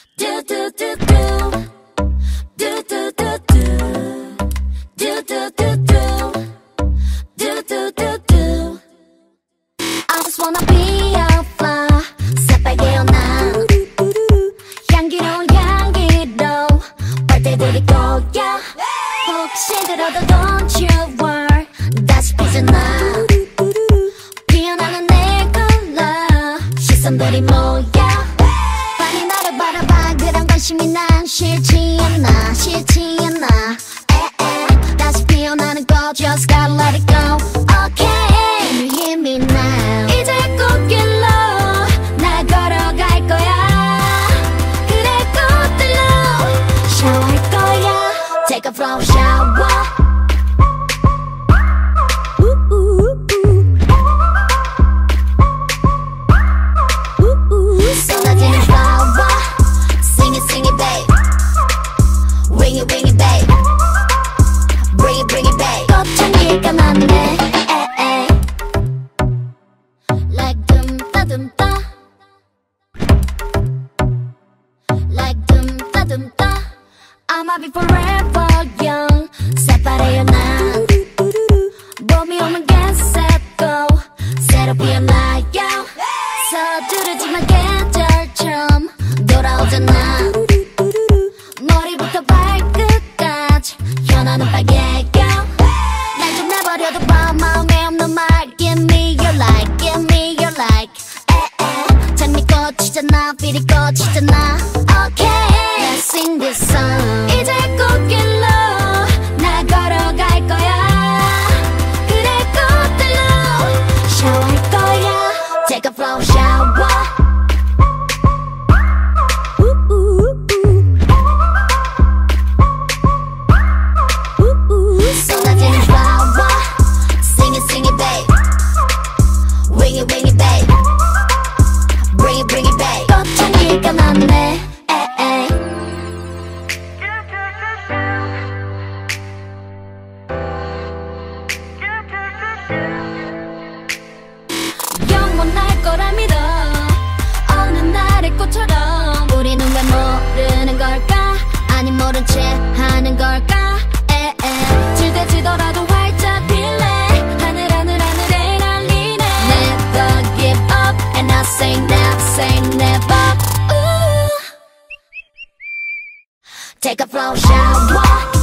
I just wanna be a flower 새빨개 난 향기로운 향기로 빨대들이 거야 혹시 들어도 don't you worry 다시 피잖아 피어나는 내 컬러 시선들이 모여 빨리 나를 바라봐 그런 관심이 난 싫지 않아 싫지 않아 에에 다시 피어나는 거 just gotta let it go okay Can you hear me now 이제 꽃길로 날 걸어갈 거야 그래 꽃들로 샤워할 거야 Take a flow shower 쏟아지는 flower Sing it babe Wing it babe Bring it babe 꽃향기가 나네 Like 둠따 Like 둠따 I'ma be forever young 새파래요 난 봄이 오면 get set go 새로 피어나요 서두르지만 계절처럼 돌아오잖아 머리부터 발끝까지 현아는 빨개요 날 좀 내버려도 봐 마음에 없는 말 Give me your like Give me your like 에에 장미꽃이잖아 피리 꽃이잖아 Okay Let's sing this song 이제 꽃길로 날 걸어갈 거야 그래 꽃들로 샤워할 거야 Take a flow shower 쏟아지는 flower Sing it babe Wing it babe Bring it babe 꽃향기가 나네 에에 영원할 거라 믿어 어느 날의 꽃처럼 우리는 왜 모르는 걸까 아니 모른 채 하는 걸까 에에 질대지더라도 활짝 필래 하늘에 날리네 Never give up and I say never Ooh. Take a flow shower